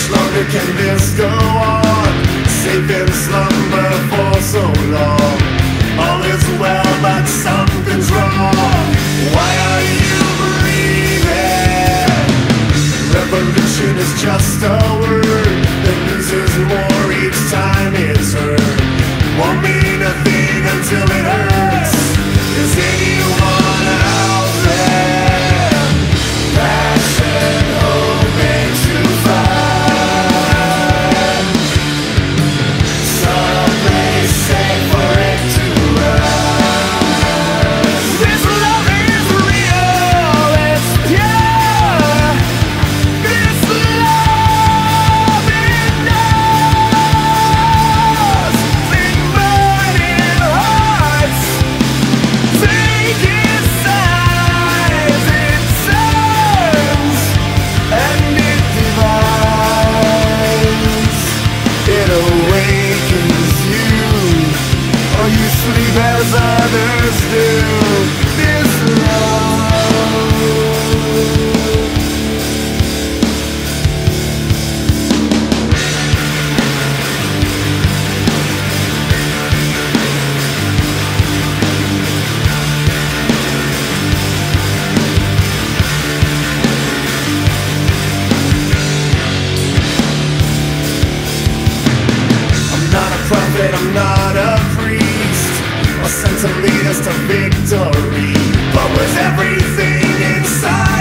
longer can this go on? Safe in slumber for so long. All is well, but something's wrong. Why are you breathing? Revolution is just a word that loses more each time it's heard. Won't mean a thing until it hurts. Is anyone out there? Passion, hoping to find some place safe for it to rise. This love is real, it's pure. This love it knows. Big burning hearts, taking sides, it turns and it divides. It awakens you, or you sleep as others do. This love, I'm not a prophet, I'm not a priest, or sent to lead us to victory. But was everything inside